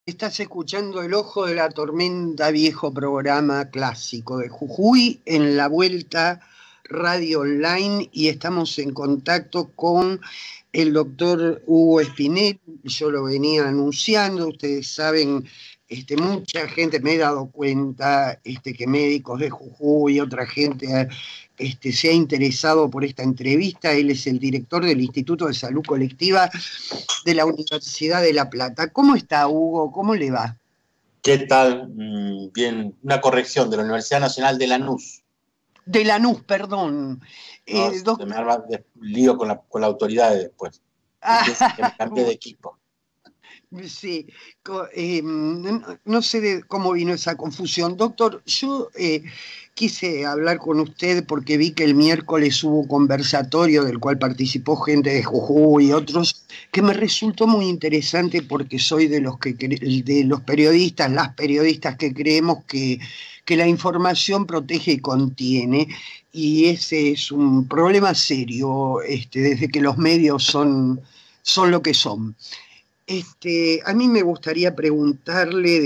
Estás escuchando El Ojo de la Tormenta, viejo programa clásico de Jujuy, en la Vuelta Radio Online, y estamos en contacto con el doctor Hugo Espinel. Yo lo venía anunciando, ustedes saben, mucha gente, me he dado cuenta que médicos de Jujuy y otra gente se ha interesado por esta entrevista. Él es el director del Instituto de Salud Colectiva de la Universidad de La Plata. ¿Cómo está, Hugo? ¿Cómo le va? ¿Qué tal? Bien, una corrección de la Universidad Nacional de Lanús. De Lanús, perdón. No, se me arma lío con la autoridad después. Piensa que me cambié de equipo. Sí, no sé cómo vino esa confusión. Doctor, yo quise hablar con usted porque vi que el miércoles hubo conversatorio del cual participó gente de Jujuy y otros, que me resultó muy interesante porque soy de los periodistas, las periodistas que creemos que la información protege y contiene, y ese es un problema serio desde que los medios son lo que son. A mí me gustaría preguntarle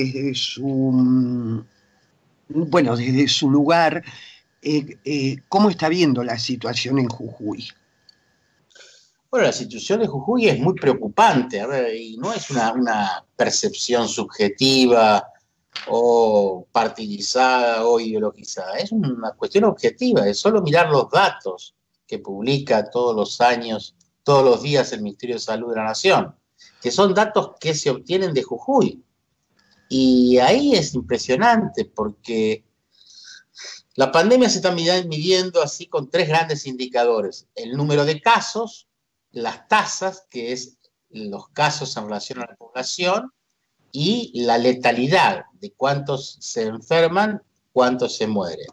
desde su lugar, ¿cómo está viendo la situación en Jujuy? Bueno, la situación de Jujuy es muy preocupante, a ver, y no es una percepción subjetiva o partidizada o ideologizada, es una cuestión objetiva, es solo mirar los datos que publica todos los años, todos los días el Ministerio de Salud de la Nación, que son datos que se obtienen de Jujuy. Y ahí es impresionante porque la pandemia se está midiendo así con tres grandes indicadores: el número de casos, las tasas, que es los casos en relación a la población, y la letalidad, de cuántos se enferman, cuántos se mueren.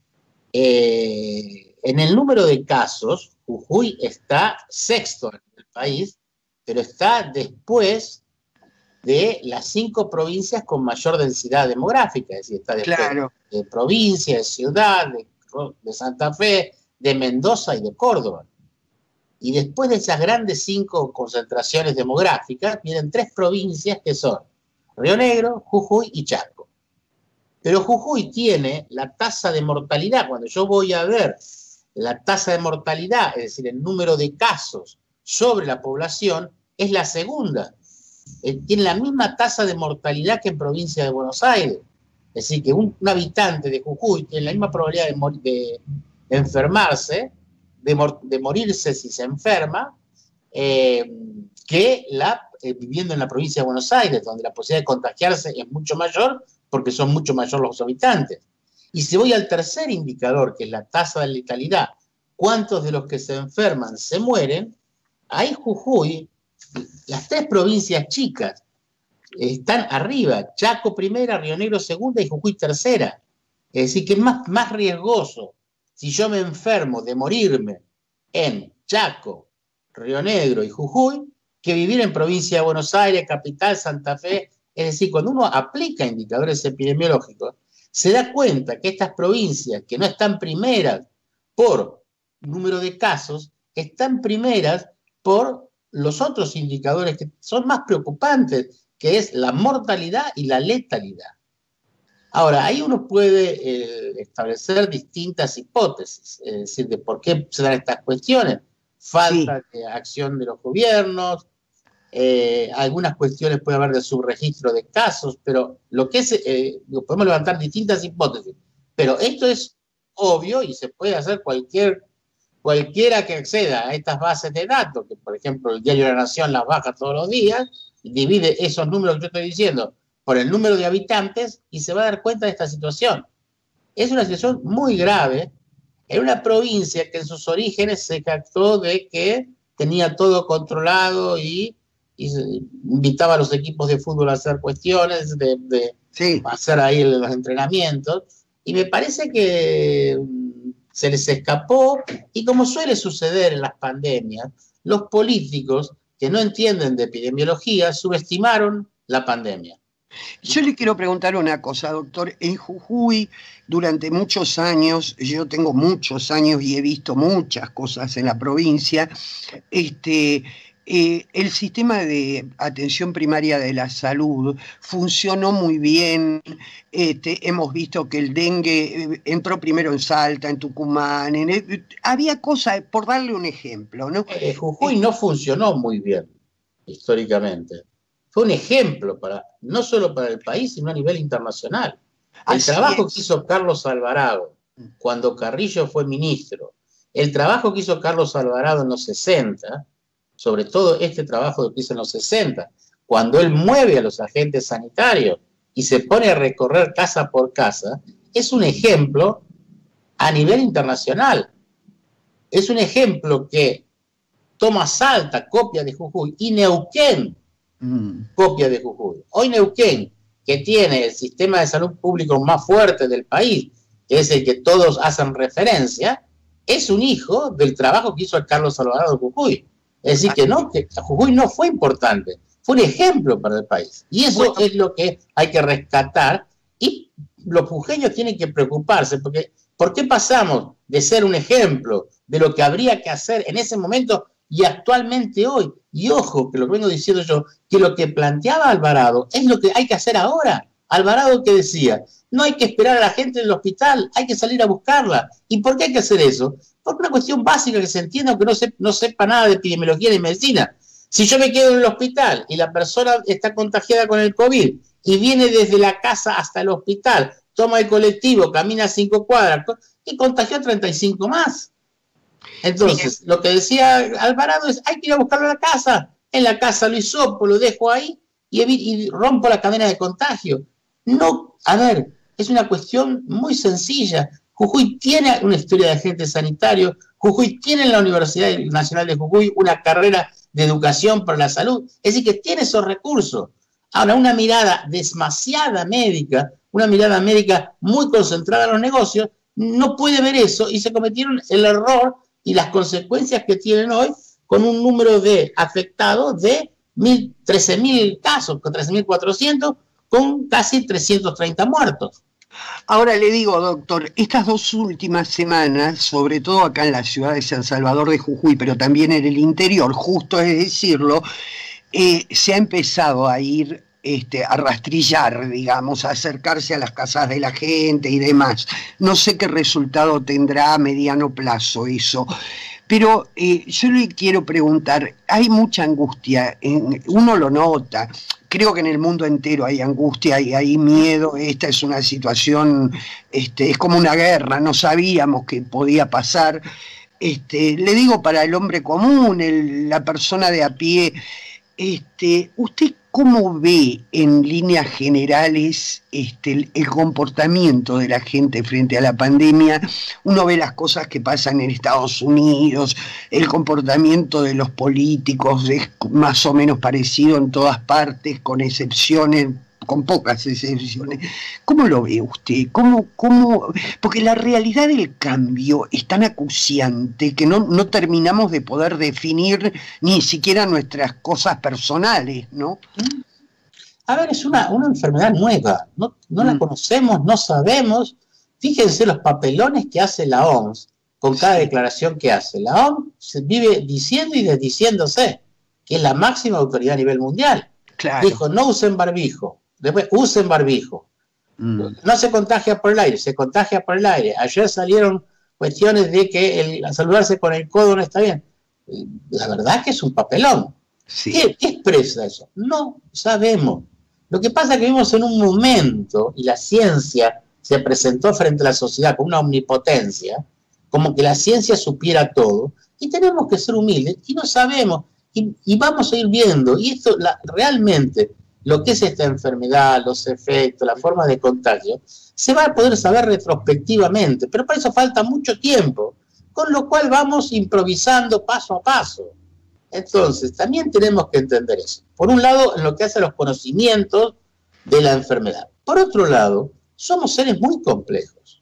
En el número de casos, Jujuy está sexto en el país, pero está después de las 5 provincias con mayor densidad demográfica, es decir, está después Claro. de provincia, de ciudad, de Santa Fe, de Mendoza y de Córdoba. Y después de esas grandes 5 concentraciones demográficas, vienen 3 provincias que son Río Negro, Jujuy y Chaco. Pero Jujuy tiene la tasa de mortalidad, cuando yo voy a ver la tasa de mortalidad, es decir, el número de casos sobre la población, es la segunda. Tiene la misma tasa de mortalidad que en provincia de Buenos Aires. Es decir, que un habitante de Jujuy tiene la misma probabilidad de enfermarse, de morirse si se enferma, que viviendo en la provincia de Buenos Aires, donde la posibilidad de contagiarse es mucho mayor porque son mucho mayores los habitantes. Y si voy al tercer indicador, que es la tasa de letalidad, cuántos de los que se enferman se mueren, ahí Jujuy, las 3 provincias chicas están arriba: Chaco primera, Río Negro segunda y Jujuy tercera. Es decir, que es más riesgoso si yo me enfermo de morirme en Chaco, Río Negro y Jujuy que vivir en provincia de Buenos Aires, capital, Santa Fe. Es decir, cuando uno aplica indicadores epidemiológicos, se da cuenta que estas provincias que no están primeras por número de casos, están primeras por los otros indicadores que son más preocupantes, que es la mortalidad y la letalidad. Ahora, ahí uno puede establecer distintas hipótesis, es decir, de por qué se dan estas cuestiones. Falta de acción de los gobiernos, algunas cuestiones puede haber de subregistro de casos, pero lo que es, podemos levantar distintas hipótesis, pero esto es obvio y se puede hacer cualquiera que acceda a estas bases de datos, que por ejemplo el diario de la Nación las baja todos los días, y divide esos números que yo estoy diciendo por el número de habitantes y se va a dar cuenta de esta situación. Es una situación muy grave en una provincia que en sus orígenes se jactó de que tenía todo controlado y invitaba a los equipos de fútbol a hacer cuestiones, de hacer ahí los entrenamientos, y me parece que se les escapó, y como suele suceder en las pandemias, los políticos que no entienden de epidemiología subestimaron la pandemia. Yo le quiero preguntar una cosa, doctor. En Jujuy, durante muchos años, yo tengo muchos años y he visto muchas cosas en la provincia, el sistema de atención primaria de la salud funcionó muy bien. Hemos visto que el dengue entró primero en Salta, en Tucumán, había cosas, por darle un ejemplo, ¿no? Jujuy no funcionó muy bien históricamente. Fue un ejemplo no solo para el país, sino a nivel internacional. El trabajo que hizo Carlos Alvarado cuando Carrillo fue ministro, el trabajo que hizo Carlos Alvarado en los 60, sobre todo este trabajo que hizo en los 60, cuando él mueve a los agentes sanitarios y se pone a recorrer casa por casa, es un ejemplo a nivel internacional. Es un ejemplo que toma Salta, copia de Jujuy, y Neuquén, copia de Jujuy. Hoy Neuquén, que tiene el sistema de salud público más fuerte del país, que es el que todos hacen referencia, es un hijo del trabajo que hizo el Carlos Alvarado de Jujuy. Es decir, que Jujuy no fue importante, fue un ejemplo para el país. Y eso es lo que hay que rescatar, y los jujeños tienen que preocuparse, porque ¿por qué pasamos de ser un ejemplo de lo que habría que hacer en ese momento y actualmente hoy? Y ojo, que lo vengo diciendo yo, que lo que planteaba Alvarado es lo que hay que hacer ahora. Alvarado que decía, no hay que esperar a la gente en el hospital, hay que salir a buscarla. ¿Y por qué hay que hacer eso? Por una cuestión básica que se entienda, aunque no sepa nada de epidemiología ni medicina. Si yo me quedo en el hospital y la persona está contagiada con el COVID y viene desde la casa hasta el hospital, toma el colectivo, camina 5 cuadras y contagió a 35 más. Entonces, lo que decía Alvarado es, hay que ir a buscarlo a la casa. En la casa lo hisopo, lo dejo ahí y rompo la cadena de contagio. No, a ver, es una cuestión muy sencilla. Jujuy tiene una historia de agentes sanitarios, Jujuy tiene en la Universidad Nacional de Jujuy una carrera de educación para la salud, es decir, que tiene esos recursos. Ahora, una mirada demasiada médica, una mirada médica muy concentrada en los negocios, no puede ver eso y se cometieron el error y las consecuencias que tienen hoy con un número de afectados de 13.000 casos, con 13.400, con casi 330 muertos. Ahora le digo, doctor, estas 2 últimas semanas, sobre todo acá en la ciudad de San Salvador de Jujuy, pero también en el interior, justo es decirlo, se ha empezado a ir a rastrillar, digamos, a acercarse a las casas de la gente y demás. No sé qué resultado tendrá a mediano plazo eso. Pero yo le quiero preguntar, hay mucha angustia, uno lo nota, creo que en el mundo entero hay angustia y hay miedo, esta es una situación, es como una guerra, no sabíamos que podía pasar. Le digo para el hombre común, la persona de a pie, ¿usted cómo ve en líneas generales el comportamiento de la gente frente a la pandemia? Uno ve las cosas que pasan en Estados Unidos, el comportamiento de los políticos es más o menos parecido en todas partes, con excepciones, con pocas excepciones. ¿Cómo lo ve usted? Porque la realidad del cambio es tan acuciante que no terminamos de poder definir ni siquiera nuestras cosas personales, ¿no? A ver, es una enfermedad nueva, no la conocemos, no sabemos. Fíjense los papelones que hace la OMS con cada declaración que hace. La OMS se vive diciendo y desdiciéndose, que es la máxima autoridad a nivel mundial. Claro. Dijo, no usen barbijo. Después, usen barbijo. No se contagia por el aire, se contagia por el aire. Ayer salieron cuestiones de que saludarse con el codo no está bien. La verdad que es un papelón. Sí. ¿Qué expresa eso? No sabemos. Lo que pasa es que vivimos en un momento, y la ciencia se presentó frente a la sociedad con una omnipotencia, como que la ciencia supiera todo, y tenemos que ser humildes, y no sabemos, y vamos a ir viendo, y esto realmente, lo que es esta enfermedad, los efectos, la forma de contagio, se va a poder saber retrospectivamente, pero para eso falta mucho tiempo, con lo cual vamos improvisando paso a paso. Entonces, también tenemos que entender eso. Por un lado, en lo que hace a los conocimientos de la enfermedad. Por otro lado, somos seres muy complejos.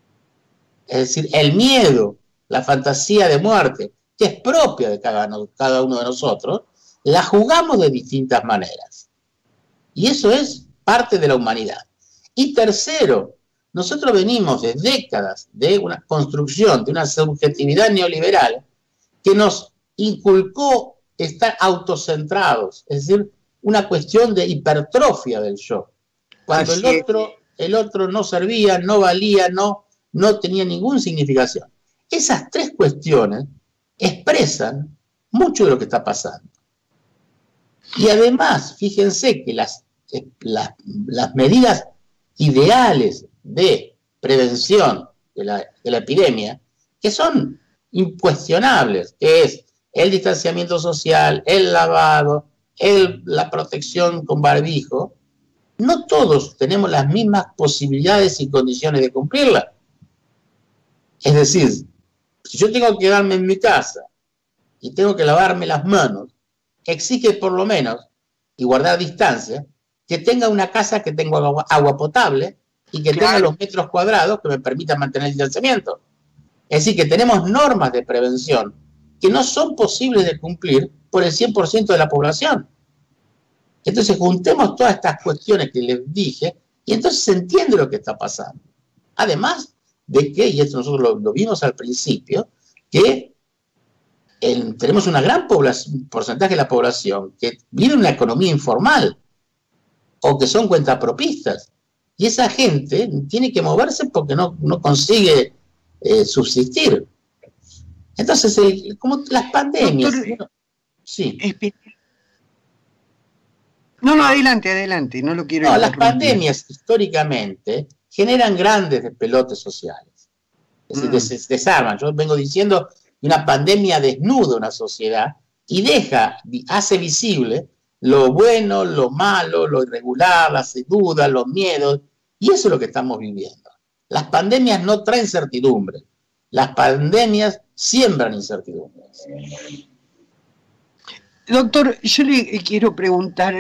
Es decir, el miedo, la fantasía de muerte, que es propia de cada uno de nosotros, la jugamos de distintas maneras. Y eso es parte de la humanidad. Y tercero, nosotros venimos de décadas de una construcción, de una subjetividad neoliberal que nos inculcó están autocentrados, es decir, una cuestión de hipertrofia del yo. Cuando el otro no servía, no valía, no tenía ninguna significación. Esas tres cuestiones expresan mucho de lo que está pasando. Y además, fíjense que las medidas ideales de prevención de la epidemia, que son incuestionables, que es el distanciamiento social, el lavado, la protección con barbijo, no todos tenemos las mismas posibilidades y condiciones de cumplirla. Es decir, si yo tengo que quedarme en mi casa y tengo que lavarme las manos, exige por lo menos, y guardar distancia, que tenga una casa que tenga agua potable y que tenga los metros cuadrados que me permitan mantener el distanciamiento. Es decir, que tenemos normas de prevención que no son posibles de cumplir por el 100% de la población. Entonces juntemos todas estas cuestiones que les dije y entonces se entiende lo que está pasando. Además de que, y esto nosotros lo vimos al principio, que tenemos una gran porcentaje de la población que vive en una economía informal o que son cuentapropistas. Y esa gente tiene que moverse porque no consigue subsistir. Entonces, como las pandemias... Doctor, sí. No, adelante, no lo quiero interrumpir. Las pandemias históricamente generan grandes despelotes sociales. Es decir, se desarman. Yo vengo diciendo que una pandemia desnuda una sociedad y hace visible lo bueno, lo malo, lo irregular, las dudas, los miedos, y eso es lo que estamos viviendo. Las pandemias no traen certidumbre, las pandemias siembran incertidumbres. Doctor, yo le quiero preguntar,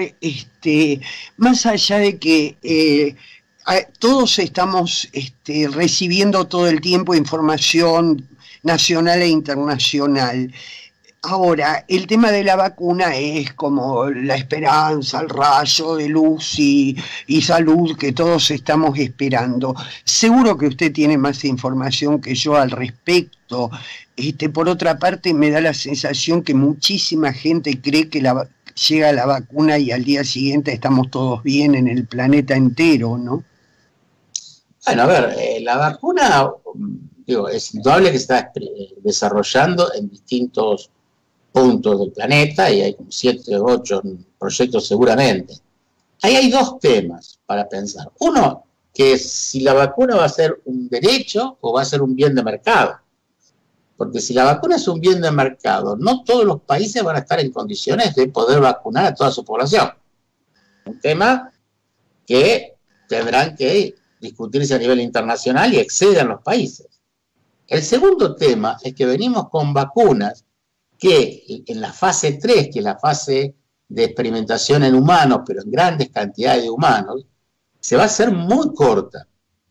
más allá de que todos estamos recibiendo todo el tiempo información nacional e internacional, ahora, el tema de la vacuna es como la esperanza, el rayo de luz y salud que todos estamos esperando. Seguro que usted tiene más información que yo al respecto. Por otra parte, me da la sensación que muchísima gente cree que llega la vacuna y al día siguiente estamos todos bien en el planeta entero, ¿no? Bueno, a ver, la vacuna, es indudable que se está desarrollando en distintos puntos del planeta y hay como 7 o 8 proyectos seguramente. Ahí hay dos temas para pensar. Uno, que si la vacuna va a ser un derecho o va a ser un bien de mercado. Porque si la vacuna es un bien de mercado, no todos los países van a estar en condiciones de poder vacunar a toda su población. Un tema que tendrán que discutirse a nivel internacional y excedan los países. El segundo tema es que venimos con vacunas que en la fase 3, que es la fase de experimentación en humanos, pero en grandes cantidades de humanos, se va a hacer muy corta.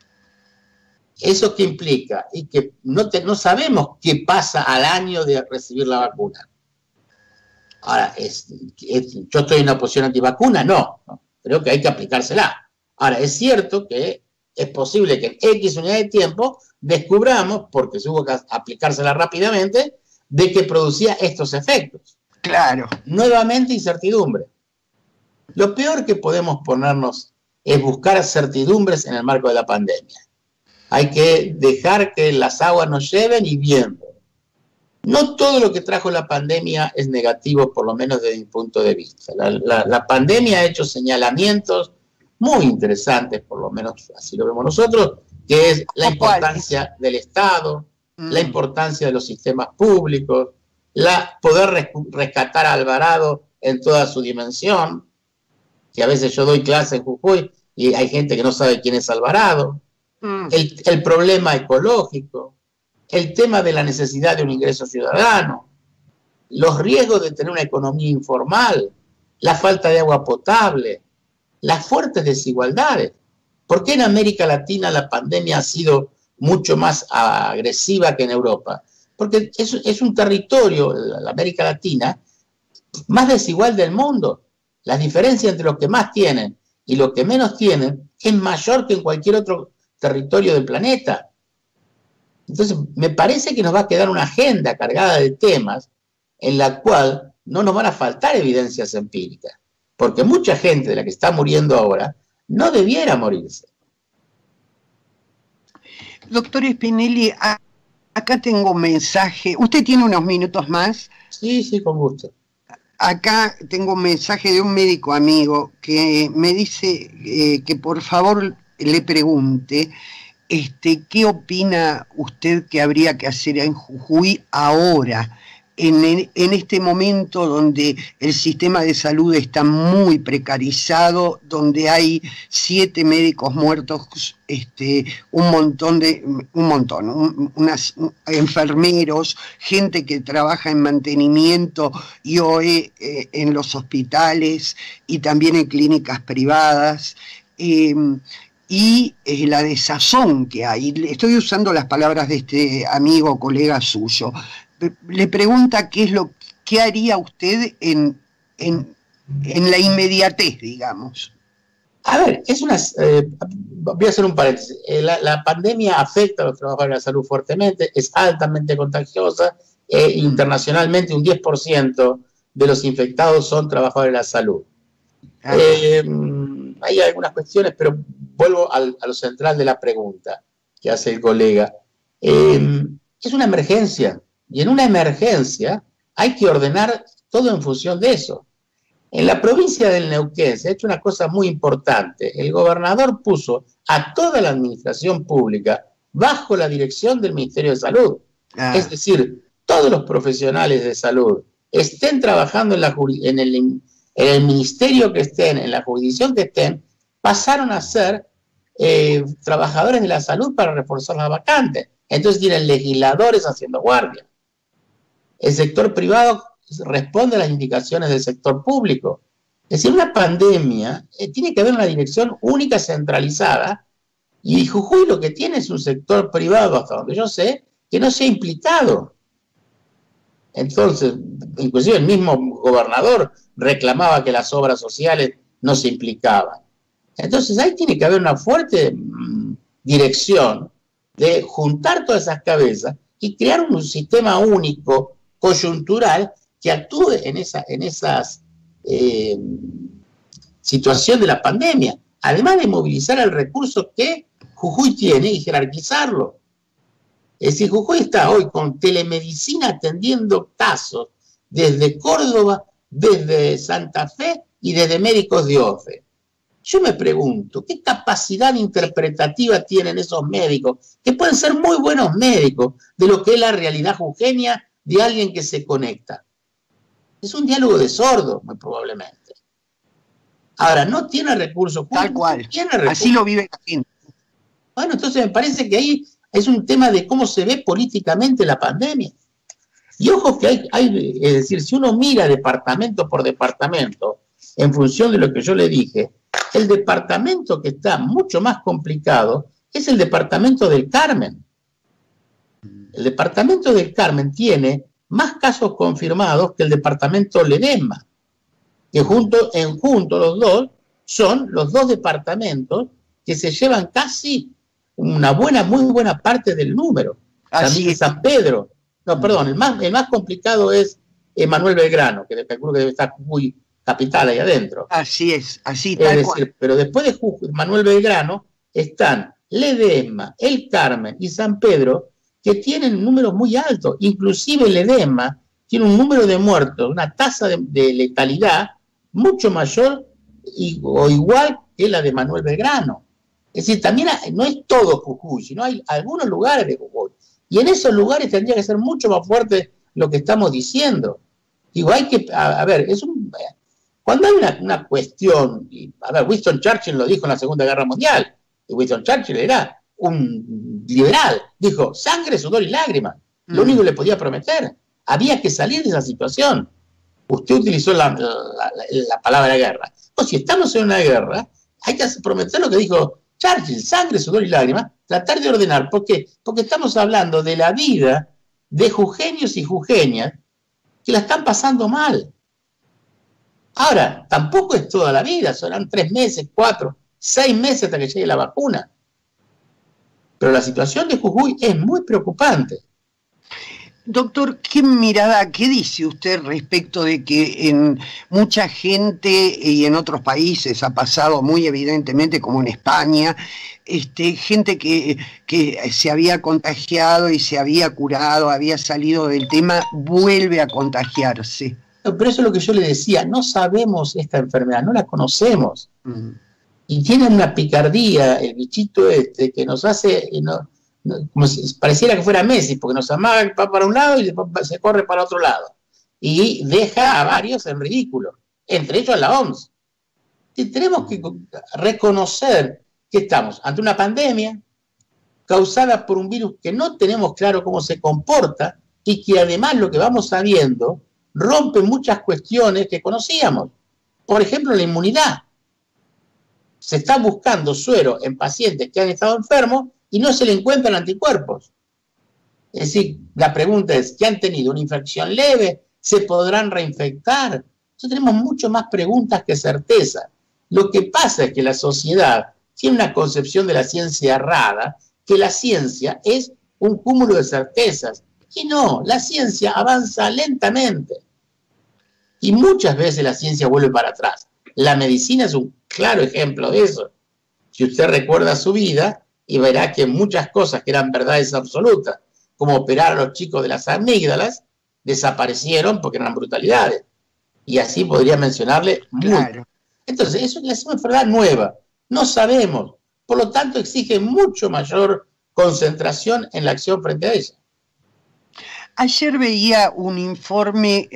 ¿Eso qué implica? Y que no sabemos qué pasa al año de recibir la vacuna. Ahora, ¿yo estoy en una posición antivacuna? No, creo que hay que aplicársela. Ahora, es cierto que es posible que en X unidad de tiempo descubramos, porque hubo que aplicársela rápidamente, de que producía estos efectos. Claro. Nuevamente incertidumbre. Lo peor que podemos ponernos es buscar certidumbres en el marco de la pandemia. Hay que dejar que las aguas nos lleven y viendo. No todo lo que trajo la pandemia es negativo, por lo menos desde mi punto de vista. La pandemia ha hecho señalamientos muy interesantes, por lo menos así lo vemos nosotros, que es la importancia del Estado, la importancia de los sistemas públicos, poder rescatar a Alvarado en toda su dimensión, que a veces yo doy clase en Jujuy y hay gente que no sabe quién es Alvarado, el problema ecológico, el tema de la necesidad de un ingreso ciudadano, los riesgos de tener una economía informal, la falta de agua potable, las fuertes desigualdades. ¿Por qué en América Latina la pandemia ha sido mucho más agresiva que en Europa? Porque es un territorio, la América Latina, más desigual del mundo. La diferencia entre los que más tienen y los que menos tienen es mayor que en cualquier otro territorio del planeta. Entonces, me parece que nos va a quedar una agenda cargada de temas en la cual no nos van a faltar evidencias empíricas, porque mucha gente de la que está muriendo ahora no debiera morirse. Doctor Spinelli, acá tengo un mensaje. ¿Usted tiene unos minutos más? Sí, sí, con gusto. Acá tengo un mensaje de un médico amigo que me dice que por favor le pregunte ¿qué opina usted que habría que hacer en Jujuy ahora, en este momento donde el sistema de salud está muy precarizado, donde hay 7 médicos muertos, unas enfermeros, gente que trabaja en mantenimiento y OE en los hospitales y también en clínicas privadas? Y la desazón que hay. Estoy usando las palabras de este amigo, colega suyo. Le pregunta qué haría usted en la inmediatez, digamos. A ver, voy a hacer un paréntesis. La pandemia afecta a los trabajadores de la salud fuertemente, es altamente contagiosa. Internacionalmente, un 10% de los infectados son trabajadores de la salud. Hay algunas cuestiones, pero vuelvo a lo central de la pregunta que hace el colega. Es una emergencia, y en una emergencia hay que ordenar todo en función de eso. En la provincia del Neuquén se ha hecho una cosa muy importante. El gobernador puso a toda la administración pública bajo la dirección del Ministerio de Salud. Es decir, todos los profesionales de salud estén trabajando en el ministerio que estén, en la jurisdicción que estén, pasaron a ser trabajadores de la salud para reforzar las vacantes. Entonces tienen legisladores haciendo guardia. El sector privado responde a las indicaciones del sector público. Es decir, una pandemia tiene que haber una dirección única, centralizada, y Jujuy lo que tiene es un sector privado, hasta donde yo sé, que no se ha implicado. Entonces, inclusive el mismo gobernador reclamaba que las obras sociales no se implicaban. Entonces ahí tiene que haber una fuerte dirección de juntar todas esas cabezas y crear un sistema único, coyuntural, que actúe en esas situaciones de la pandemia, además de movilizar el recurso que Jujuy tiene y jerarquizarlo. Es decir, Jujuy está hoy con telemedicina atendiendo casos desde Córdoba, desde Santa Fe y desde médicos de OFE. Yo me pregunto, ¿qué capacidad interpretativa tienen esos médicos, que pueden ser muy buenos médicos, de lo que es la realidad jujeña de alguien que se conecta? Es un diálogo de sordos, muy probablemente. Ahora, no tiene recursos. Tal cual. No tiene recursos. Así lo vive la gente. Bueno, entonces me parece que ahí es un tema de cómo se ve políticamente la pandemia. Y ojo que es decir, si uno mira departamento por departamento, en función de lo que yo le dije, el departamento que está mucho más complicado es el departamento del Carmen. El departamento del Carmen tiene más casos confirmados que el departamento Ledesma, que juntos los dos son los dos departamentos que se llevan casi muy buena parte del número. También San Pedro. No, perdón, el más complicado es Manuel Belgrano, que calculo que debe estar muy capital ahí adentro. Así es, así tal cual. Pero después de Manuel Belgrano están Ledesma, el Carmen y San Pedro, que tienen números muy altos. Inclusive Ledesma tiene un número de muertos, una tasa de letalidad mucho mayor o igual que la de Manuel Belgrano. Es decir, también no es todo Jujuy, sino hay algunos lugares de Jujuy. Y en esos lugares tendría que ser mucho más fuerte lo que estamos diciendo. Digo, hay que, cuando hay una cuestión, Winston Churchill lo dijo en la Segunda Guerra Mundial, y Winston Churchill era un liberal, dijo, sangre, sudor y lágrimas, lo único que le podía prometer, había que salir de esa situación. Usted utilizó la palabra guerra. Si estamos en una guerra, hay que prometer lo que dijo Churchill, sangre, sudor y lágrimas, tratar de ordenar. ¿Por qué? Porque estamos hablando de la vida de jujeños y jujeñas que la están pasando mal. Ahora, tampoco es toda la vida, serán 3 meses, 4, 6 meses hasta que llegue la vacuna. Pero la situación de Jujuy es muy preocupante. Doctor, ¿qué mirada, qué dice usted respecto de que en mucha gente y en otros países ha pasado muy evidentemente, como en España, gente que se había contagiado y se había curado, había salido del tema, vuelve a contagiarse? No, pero eso es lo que yo le decía, no sabemos esta enfermedad, no la conocemos. Y tiene una picardía el bichito que nos hace, como si pareciera que fuera Messi, porque nos amaga para un lado y después se corre para otro lado. Y deja a varios en ridículo, entre ellos la OMS. Y tenemos que reconocer que estamos ante una pandemia causada por un virus que no tenemos claro cómo se comporta y que además lo que vamos sabiendo rompe muchas cuestiones que conocíamos. Por ejemplo, la inmunidad. Se está buscando suero en pacientes que han estado enfermos y no se le encuentran anticuerpos. Es decir, la pregunta es, ¿que han tenido una infección leve? ¿Se podrán reinfectar? Entonces tenemos mucho más preguntas que certeza. Lo que pasa es que la sociedad tiene una concepción de la ciencia errada, que la ciencia es un cúmulo de certezas. Y no, la ciencia avanza lentamente. Y muchas veces la ciencia vuelve para atrás. La medicina es un claro ejemplo de eso. Si usted recuerda su vida y verá que muchas cosas que eran verdades absolutas, como operar a los chicos de las amígdalas, desaparecieron porque eran brutalidades. Y así podría mencionarle Claro. Entonces, eso es una enfermedad nueva. No sabemos. Por lo tanto, exige mucho mayor concentración en la acción frente a ella. Ayer veía un informe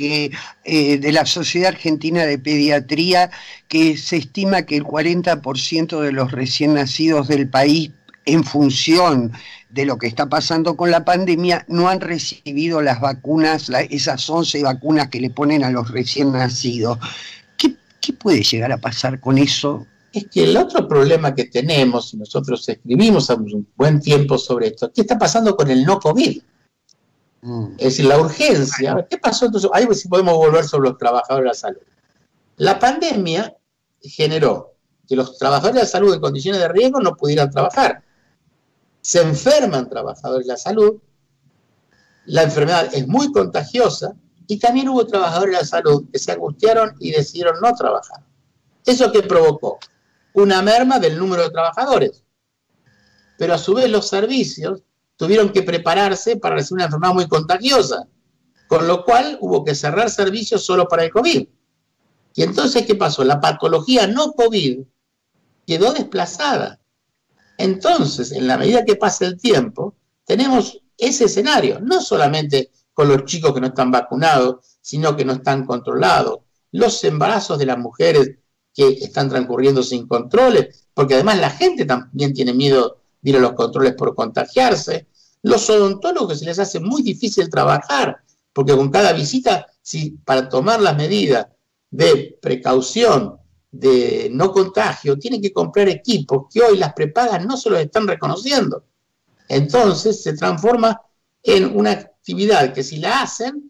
de la Sociedad Argentina de Pediatría que se estima que el 40% de los recién nacidos del país, en función de lo que está pasando con la pandemia, no han recibido las vacunas, esas 11 vacunas que le ponen a los recién nacidos. ¿Qué puede llegar a pasar con eso? Es que el otro problema que tenemos, y nosotros escribimos hace un buen tiempo sobre esto, ¿qué está pasando con el no COVID? Es decir, la urgencia. ¿Qué pasó entonces? Ahí sí podemos volver sobre los trabajadores de la salud. La pandemia generó que los trabajadores de la salud en condiciones de riesgo no pudieran trabajar. Se enferman trabajadores de la salud, la enfermedad es muy contagiosa y también hubo trabajadores de la salud que se angustiaron y decidieron no trabajar. ¿Eso qué provocó? Una merma del número de trabajadores. Pero a su vez los servicios tuvieron que prepararse para recibir una enfermedad muy contagiosa, con lo cual hubo que cerrar servicios solo para el COVID. Y entonces, ¿qué pasó? La patología no COVID quedó desplazada. Entonces, en la medida que pasa el tiempo, tenemos ese escenario, no solamente con los chicos que no están vacunados, sino que no están controlados, los embarazos de las mujeres que están transcurriendo sin controles, porque además la gente también tiene miedo de ir a los controles por contagiarse, los odontólogos se les hace muy difícil trabajar, porque con cada visita, para tomar las medidas de precaución, de no contagio, tienen que comprar equipos que hoy las prepagas no se los están reconociendo. Entonces se transforma en una actividad que si la hacen,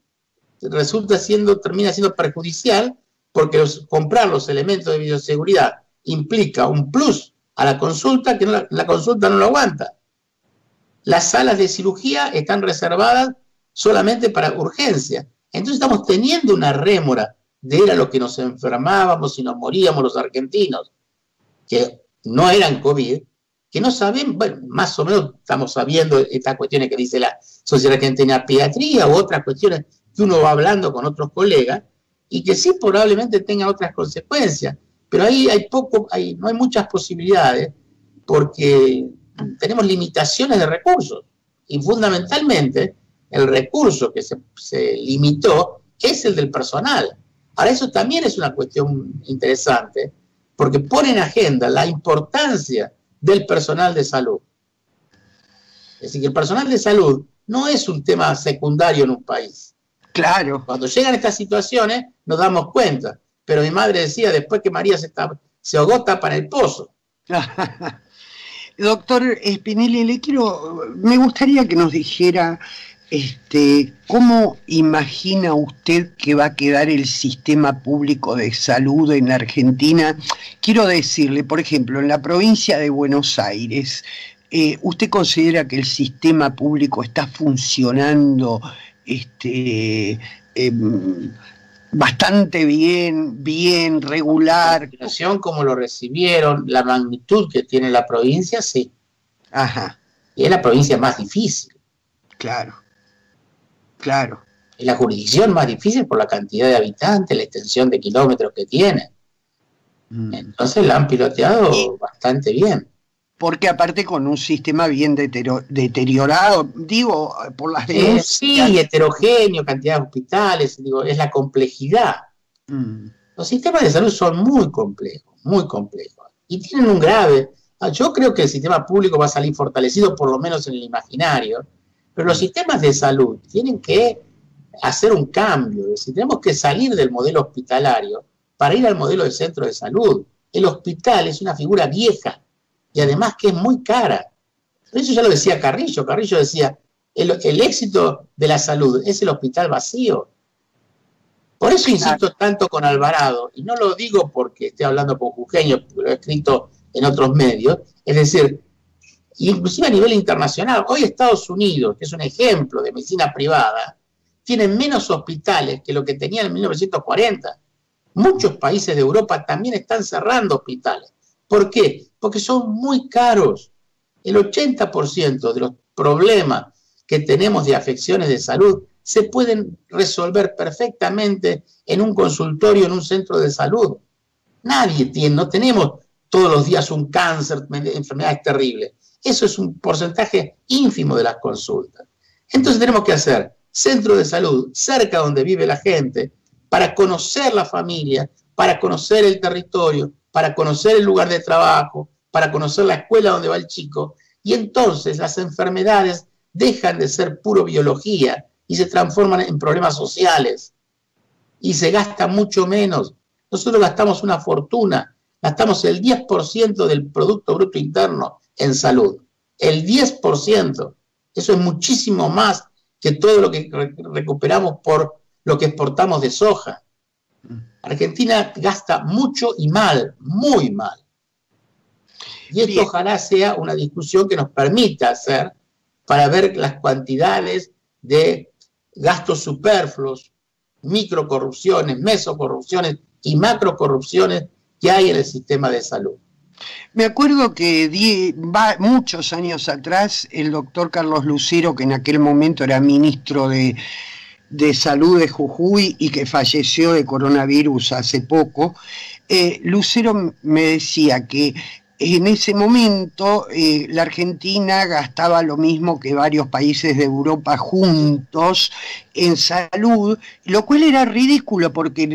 termina siendo perjudicial, porque comprar los elementos de bioseguridad implica un plus a la consulta que la consulta no lo aguanta. Las salas de cirugía están reservadas solamente para urgencia. Entonces estamos teniendo una rémora de era lo que nos enfermábamos y nos moríamos los argentinos, que no eran COVID, que no saben, bueno, más o menos estamos sabiendo estas cuestiones que dice la Sociedad Argentina de Pediatría u otras cuestiones que uno va hablando con otros colegas y que sí probablemente tengan otras consecuencias, pero ahí no hay muchas posibilidades porque tenemos limitaciones de recursos y fundamentalmente el recurso que se limitó es el del personal. Ahora, eso también es una cuestión interesante, porque pone en agenda la importancia del personal de salud. Es decir, que el personal de salud no es un tema secundario en un país. Claro. Cuando llegan estas situaciones nos damos cuenta. Pero mi madre decía, después que María se ahogó, tapan el pozo. Doctor Spinelli, me gustaría que nos dijera ¿cómo imagina usted que va a quedar el sistema público de salud en la Argentina? Quiero decirle, por ejemplo, en la provincia de Buenos Aires, ¿usted considera que el sistema público está funcionando bastante bien, regular? La situación como lo recibieron, la magnitud que tiene la provincia, sí. Ajá. Y es la provincia más difícil. Claro. Es la jurisdicción más difícil por la cantidad de habitantes, la extensión de kilómetros que tiene. Entonces la han piloteado bastante bien. Porque aparte con un sistema bien deteriorado, digo, por las denuncias. Sí, heterogéneo, cantidad de hospitales, digo, es la complejidad. Los sistemas de salud son muy complejos, y tienen un grave. Yo creo que el sistema público va a salir fortalecido, por lo menos en el imaginario, pero los sistemas de salud tienen que hacer un cambio, es decir, tenemos que salir del modelo hospitalario para ir al modelo de centro de salud. El hospital es una figura vieja y además que es muy cara. Eso ya lo decía Carrillo. Carrillo decía, el éxito de la salud es el hospital vacío. Por eso insisto tanto con Alvarado, y no lo digo porque esté hablando con jujeño, porque lo he escrito en otros medios, es decir, inclusive a nivel internacional, hoy Estados Unidos, que es un ejemplo de medicina privada, tiene menos hospitales que lo que tenían en 1940. Muchos países de Europa también están cerrando hospitales. ¿Por qué? Porque son muy caros. El 80% de los problemas que tenemos de afecciones de salud se pueden resolver perfectamente en un consultorio, en un centro de salud. Nadie tiene, no tenemos todos los días un cáncer, enfermedades terribles. Eso es un porcentaje ínfimo de las consultas. Entonces tenemos que hacer centro de salud cerca donde vive la gente para conocer la familia, para conocer el territorio, para conocer el lugar de trabajo, para conocer la escuela donde va el chico, y entonces las enfermedades dejan de ser puro biología y se transforman en problemas sociales y se gasta mucho menos. Nosotros gastamos una fortuna, gastamos el 10% del Producto Bruto Interno en salud, el 10%. Eso es muchísimo más que todo lo que recuperamos por lo que exportamos de soja. Argentina gasta mucho y mal, muy mal. Y esto ojalá sea una discusión que nos permita hacer para ver las cantidades de gastos superfluos, microcorrupciones, mesocorrupciones y macrocorrupciones que hay en el sistema de salud. Me acuerdo que muchos años atrás el doctor Carlos Lucero, que en aquel momento era ministro de Salud de Jujuy y que falleció de coronavirus hace poco, Lucero me decía que en ese momento la Argentina gastaba lo mismo que varios países de Europa juntos en salud, lo cual era ridículo porque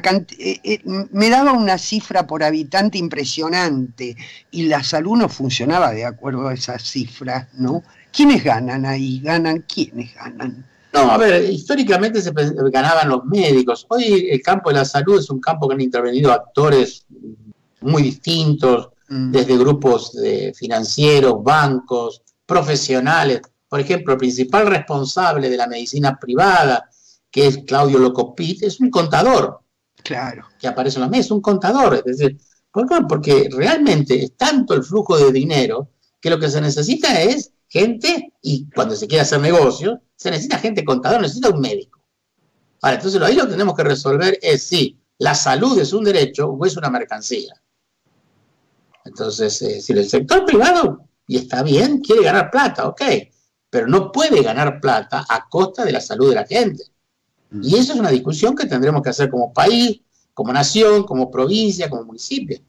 me daba una cifra por habitante impresionante y la salud no funcionaba de acuerdo a esas cifras, ¿no? ¿Quiénes ganan ahí? ¿Quiénes ganan? No, a ver, históricamente se ganaban los médicos. Hoy el campo de la salud es un campo que han intervenido actores muy distintos, desde grupos financieros, bancos, profesionales. Por ejemplo, el principal responsable de la medicina privada, que es Claudio Locopit, es un contador. Claro. Que aparece en los medios, es un contador. Es decir, ¿por qué? Porque realmente es tanto el flujo de dinero que lo que se necesita es gente, y cuando se quiere hacer negocio, se necesita gente contador, necesita un médico. Ahora, entonces ahí lo que tenemos que resolver es si la salud es un derecho o es una mercancía. Entonces, si el sector privado, y está bien, quiere ganar plata, ok, pero no puede ganar plata a costa de la salud de la gente. Y eso es una discusión que tendremos que hacer como país, como nación, como provincia, como municipio.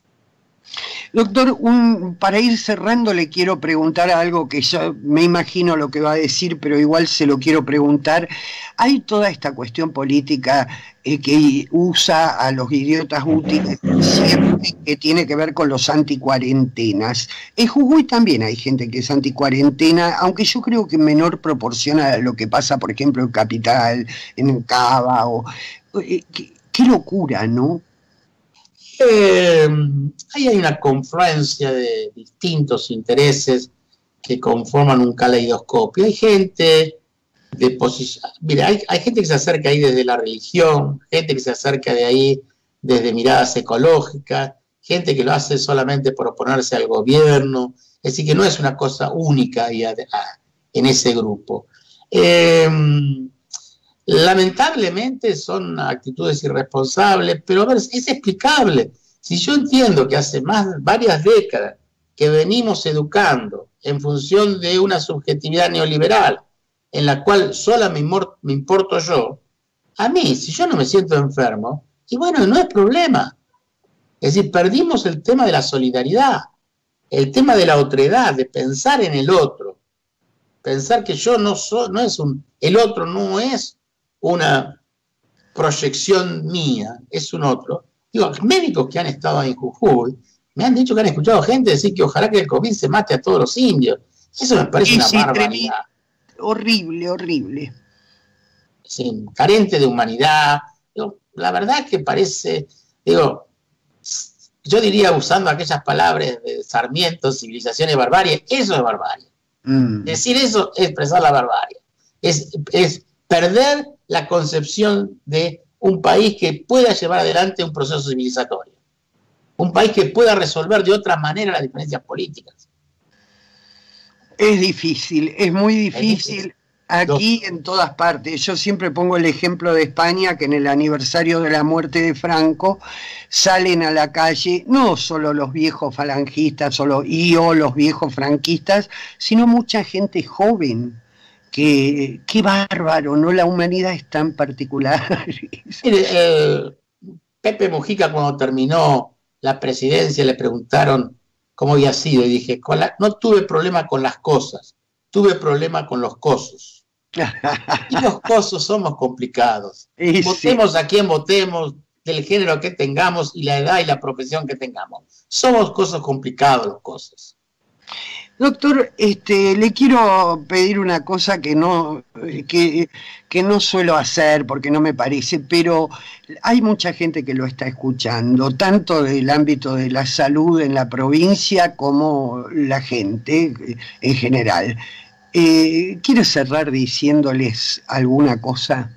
Doctor, para ir cerrando le quiero preguntar algo que yo me imagino lo que va a decir, pero igual se lo quiero preguntar. Hay toda esta cuestión política que usa a los idiotas útiles siempre, que tiene que ver con los anticuarentenas. En Jujuy también hay gente que es anticuarentena, aunque yo creo que en menor proporción a lo que pasa, por ejemplo, en Capital, en Cava. Qué locura, ¿no? Ahí hay una confluencia de distintos intereses que conforman un caleidoscopio. Hay gente de posición. Mira, hay gente que se acerca ahí desde la religión, gente que se acerca de ahí desde miradas ecológicas, gente que lo hace solamente por oponerse al gobierno, Es decir, que no es una cosa única en ese grupo. Lamentablemente son actitudes irresponsables, pero a ver, es explicable. Si yo entiendo que hace varias décadas que venimos educando en función de una subjetividad neoliberal, en la cual sola me importo yo, a mí, si yo no me siento enfermo, y bueno, no es problema. Es decir, perdimos el tema de la solidaridad, el tema de la otredad, de pensar en el otro, pensar que yo el otro no es una proyección mía, es un otro. Digo, médicos que han estado en Jujuy me han dicho que han escuchado gente decir que ojalá que el COVID se mate a todos los indios. Eso me parece una barbaridad. Horrible, horrible. Sí, carente de humanidad. Digo, la verdad que parece, yo diría, usando aquellas palabras de Sarmiento, civilización y barbarie, eso es barbarie. Decir eso es expresar la barbarie. Es perder la concepción de un país que pueda llevar adelante un proceso civilizatorio. Un país que pueda resolver de otra manera las diferencias políticas. Es difícil, es muy difícil. Aquí en todas partes. Yo siempre pongo el ejemplo de España, que en el aniversario de la muerte de Franco salen a la calle no solo los viejos falangistas o los viejos franquistas, sino mucha gente joven. Qué bárbaro, ¿no? La humanidad es tan particular. Mire, Pepe Mujica, cuando terminó la presidencia, le preguntaron cómo había sido, y dije, no tuve problema con las cosas, tuve problema con los cosos. Y los cosos somos complicados. Votemos a quien votemos, del género que tengamos y la edad y la profesión que tengamos. Somos cosos complicados los cosos. Doctor, le quiero pedir una cosa que no suelo hacer porque no me parece, pero hay mucha gente que lo está escuchando, tanto del ámbito de la salud en la provincia como la gente en general. Quiero cerrar diciéndoles alguna cosa.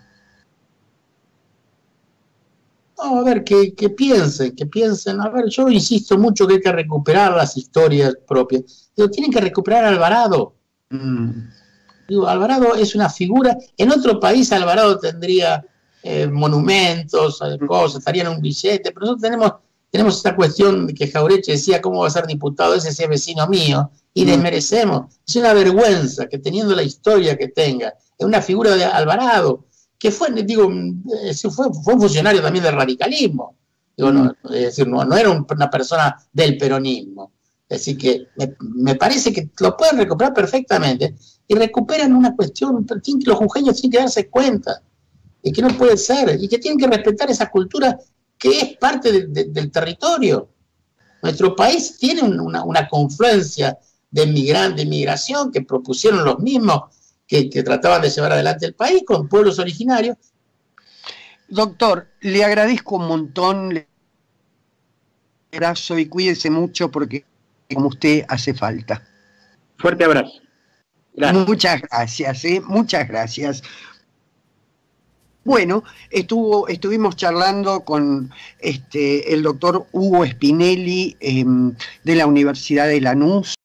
No, a ver, que piensen. A ver, yo insisto mucho que hay que recuperar las historias propias. Digo, tienen que recuperar a Alvarado. Digo, Alvarado es una figura. En otro país Alvarado tendría monumentos, cosas, estaría en un billete, pero nosotros tenemos esta cuestión de que Jauretche decía cómo va a ser diputado, ese es vecino mío, y desmerecemos. Es una vergüenza que teniendo la historia que tenga, es una figura de Alvarado, que fue un funcionario también del radicalismo. Digo, es decir, no era una persona del peronismo. Es decir, que me parece que lo pueden recuperar perfectamente y recuperan una cuestión que los jujeños tienen que darse cuenta y que no puede ser y que tienen que respetar esa cultura que es parte del territorio. Nuestro país tiene una confluencia de inmigración que propusieron los mismos que trataban de llevar adelante el país con pueblos originarios. Doctor, le agradezco un montón, le abrazo y cuídese mucho porque como usted hace falta. Fuerte abrazo. Gracias. Muchas gracias, muchas gracias. Bueno, estuvimos charlando con el doctor Hugo Spinelli de la Universidad de Lanús.